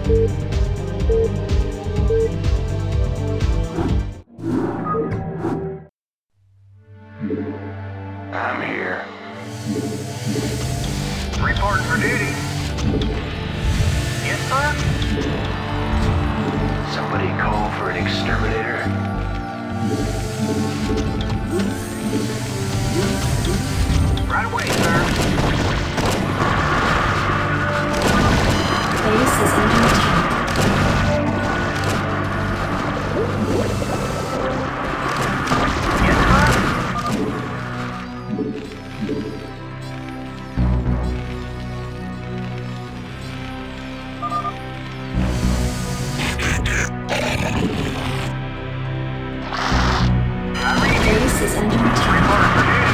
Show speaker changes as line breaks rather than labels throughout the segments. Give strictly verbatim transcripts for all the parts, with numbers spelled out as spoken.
I'm here.
Reporting for duty. Yes, sir?
Somebody call for an exterminator?
Right away, sir.
Base is under attack.
Yes, sir? I read you.
Base is under attack.
Reporting for duty.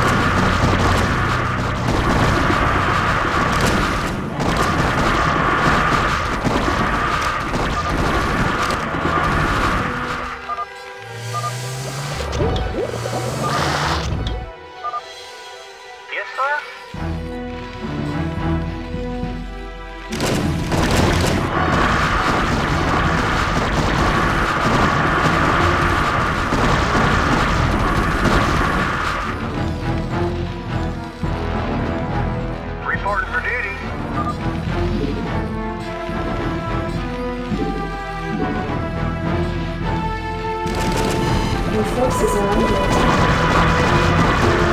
Yes, sir? Reporting for duty.
Your forces are under attack.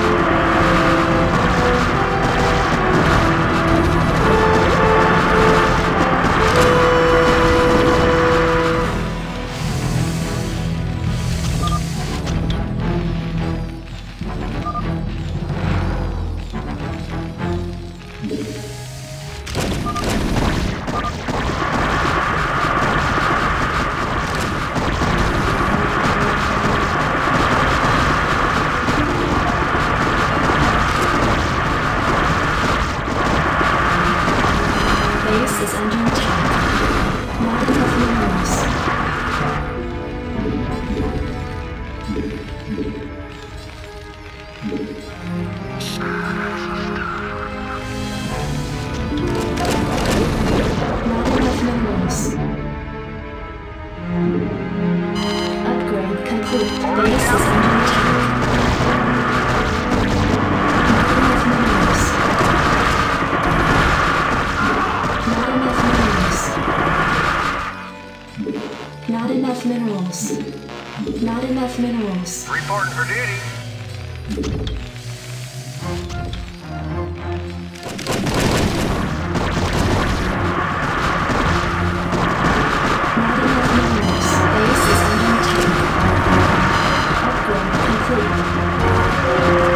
Base is under attack. Not enough minerals. Not enough minerals. Upgrade complete. Base is under attack. Not enough minerals. Not enough minerals. Not enough minerals.
Reporting for duty.
Not enough minerals. Base is under attack. Upgrade complete.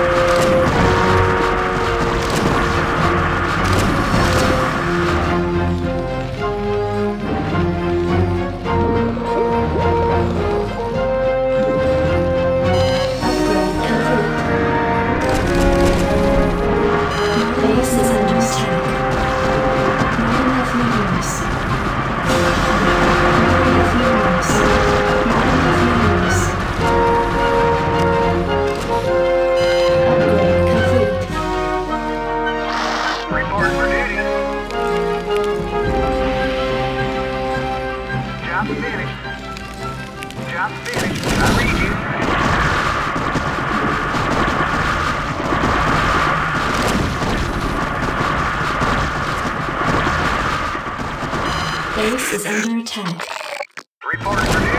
Base is under attack.
Reporting for duty.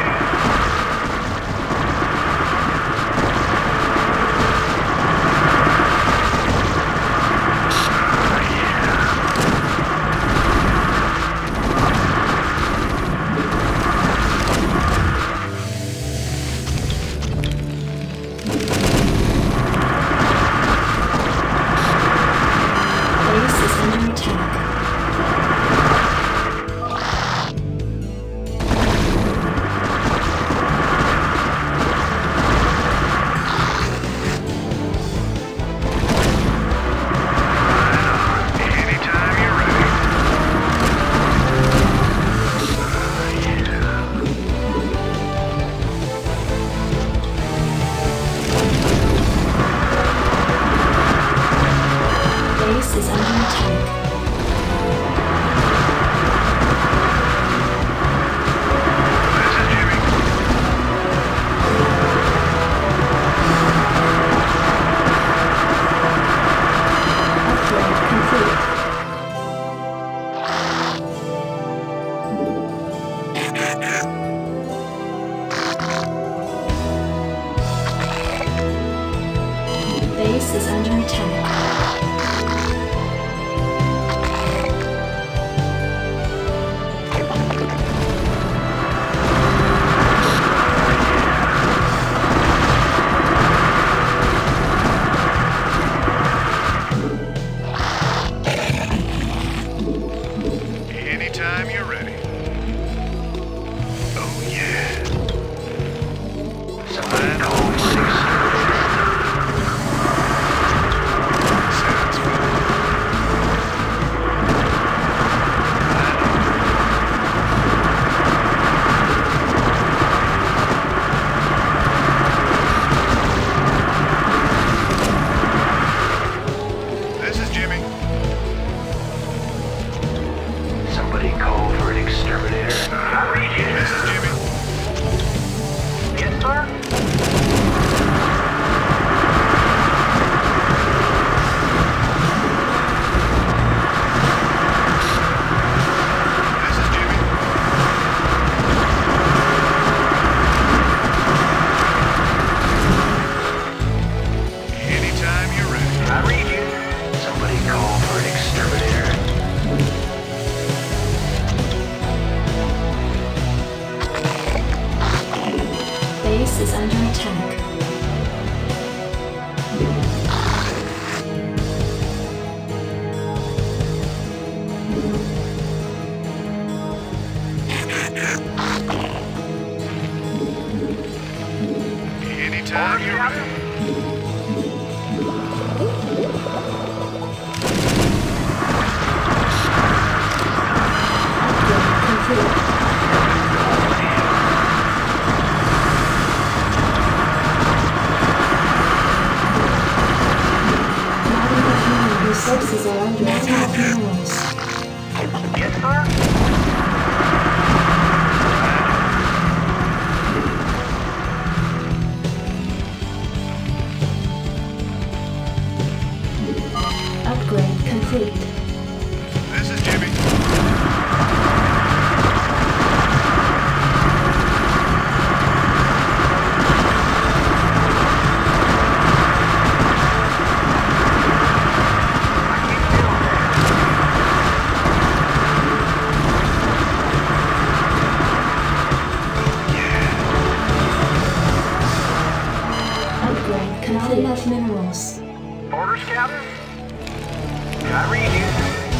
Base is under attack.
Anytime you're ready. Oh, yeah.
Somebody call for an exterminator.
Sounds good. This is Jimmy.
Somebody call for an exterminator.
I read you.
This is Jimmy.
Yes, sir?
This is Jimmy. Anytime you're ready.
I read you.
Somebody call for an exterminator.
Base is under attack.
Anytime you're ready.
Upgrade complete. Not enough mineral resources are under attack. Minerals.
Yes, sir?
Upgrade complete.
This is Jimmy.
I keep feeling that.
Upgrade complete. Not enough minerals.
Orders, Captain? I read you.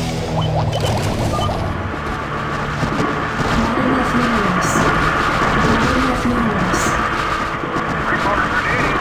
Not enough minerals. Not enough minerals.
Reporting for duty.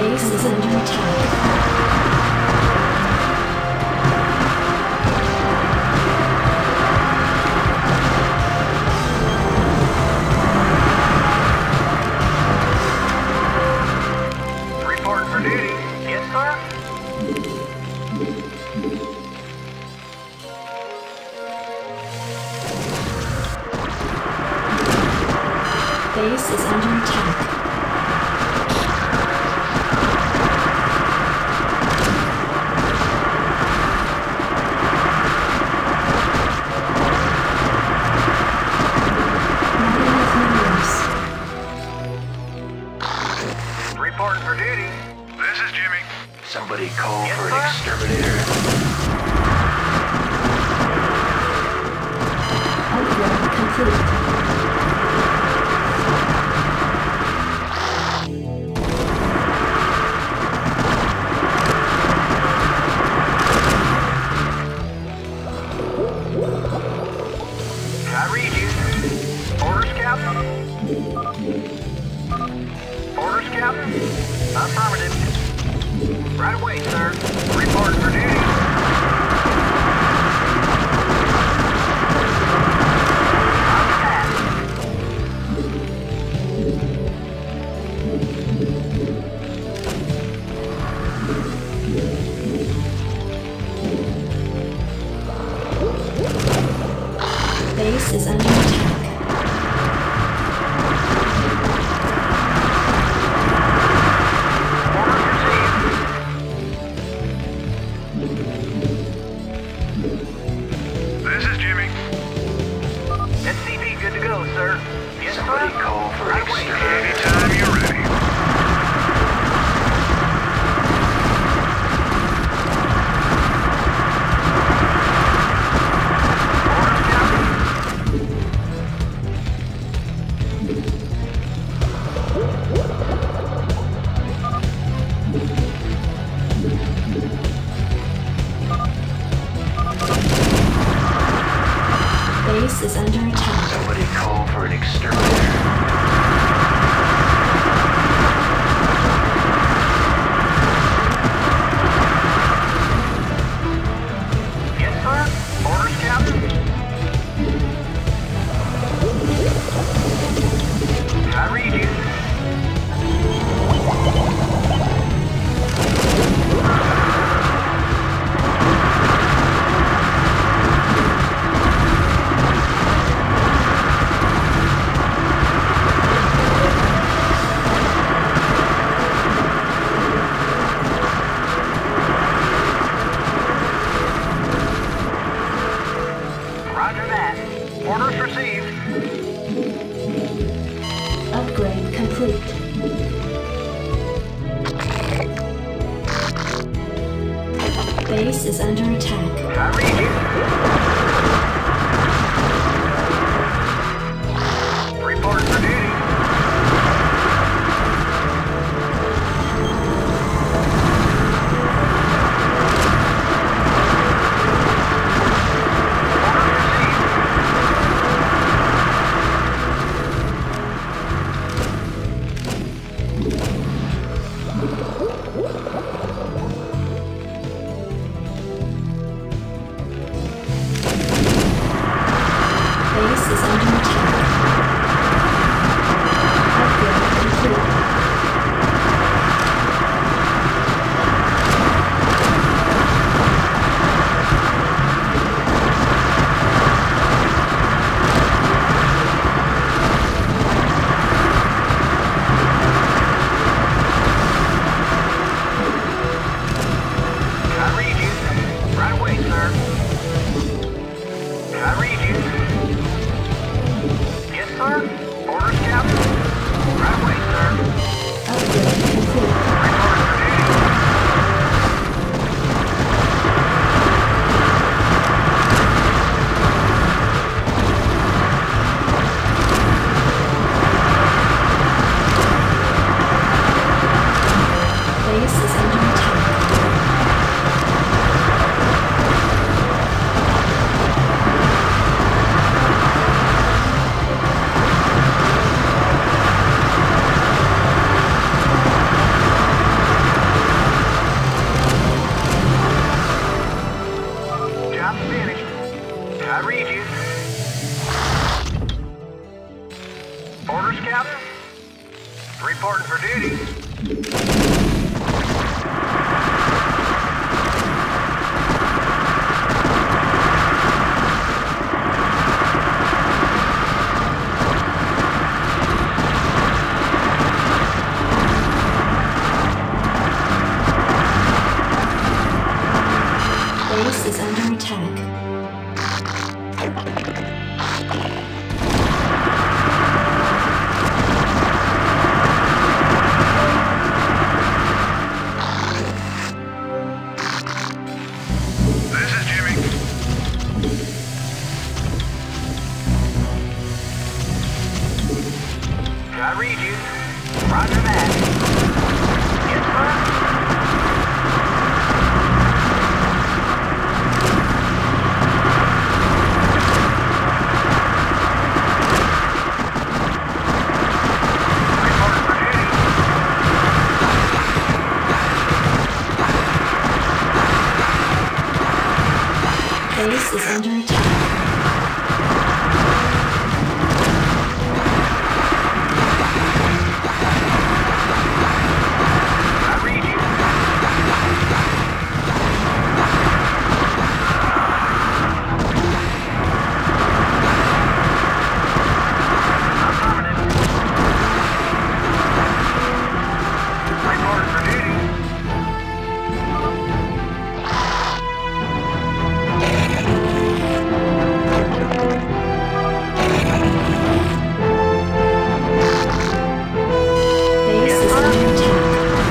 Base is under attack.
Reporting for duty. Yes, sir.
Base is under attack. Not enough minerals.
Reporting for duty.
This is Jimmy.
Somebody call
Yes,
for an
sir.
exterminator.
Upgrade complete.
I read you. Orders, Captain. Orders, Captain. Affirmative. Right away, sir. Reporting for duty. On task.
Base is under attack.
This is Jimmy.
S C V good to go, sir. Yes,
Somebody
sir.
call for an
Right away.
exterminator.
Anytime you're ready.
Orders, Captain.
Base is under attack.
Somebody call for an exterminator.
Yes, sir. Orders, Captain. I read you. Roger that. Orders received.
Upgrade complete. Base is under attack.
I read you. Reporting for duty. Orders received.
Base is under attack. Upgrade complete.
I read you. Right away, sir. I read you. I read you. Orders, Captain? Reporting for duty.
Base is under attack.
This is Jimmy.
I read you. Roger that. Yes, sir.
Base is under attack.
I read you. Affirmative. Reporting for duty.
Base is under attack.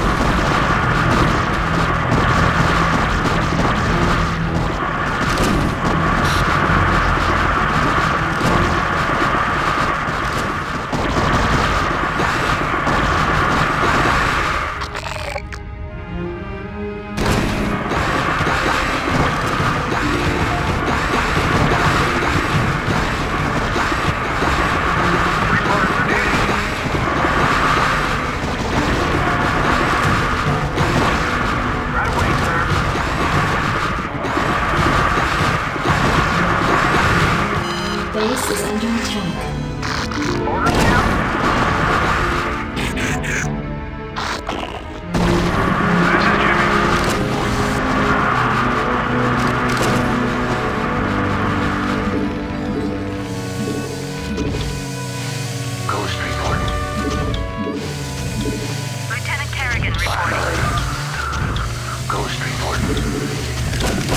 Reporting for duty. Right away, sir.
Base is under attack.
Orders, Captain.
This is Jimmy.
Ghost reporting.
Lieutenant Kerrigan reporting.
Ghost reporting.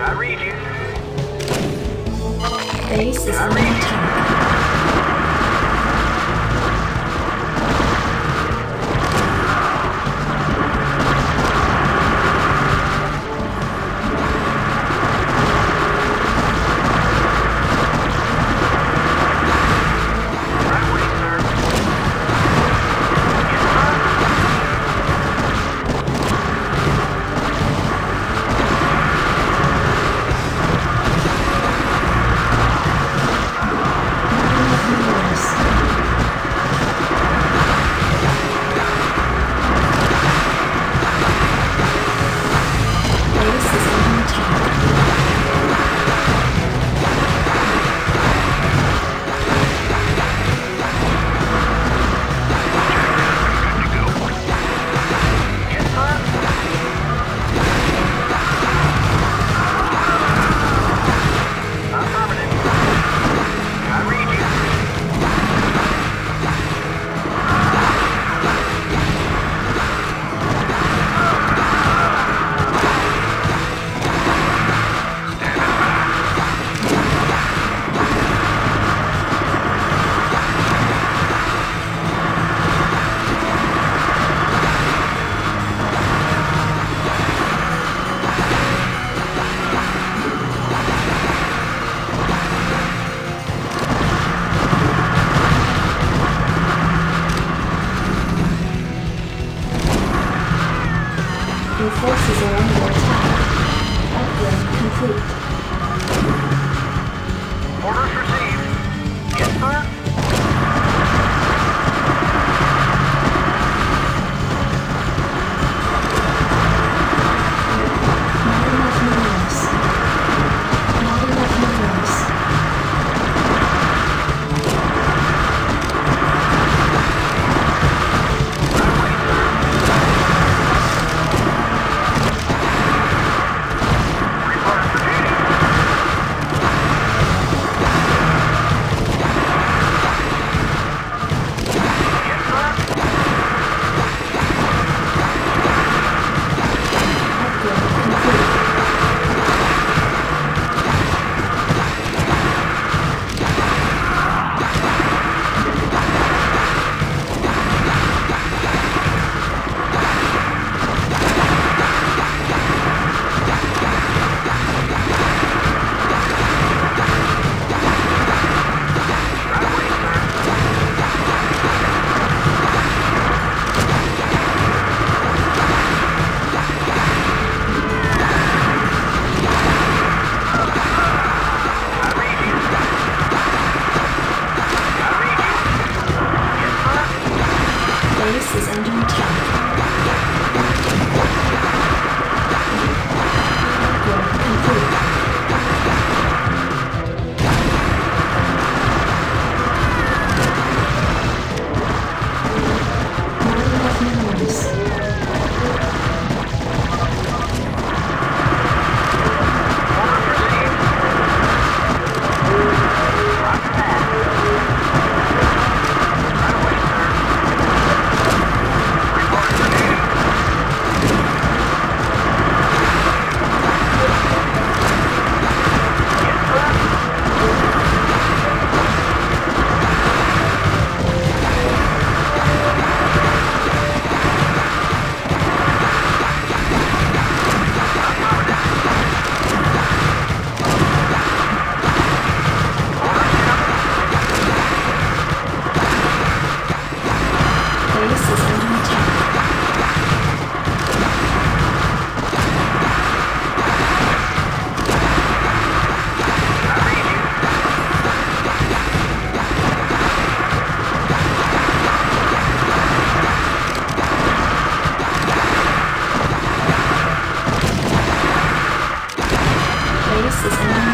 I read you.
Base is under attack.
Right away, sir. Yes, sir. Yes, sir. Affirmative. I read you.
Your forces are under attack. Upgrade complete.
Orders received. Yes, sir.
Not enough minerals. Not enough minerals.
Right away, sir. Report for duty. Yes, sir.
Upgrade complete.
Right away, sir. I read you. I read you. Yes, sir.
Base is under attack. Upgrade complete. Not enough minerals.
Orders received. Roger that. Right away, sir. Report for duty. Yes, sir.
Base is under attack.
I read you.
Base is under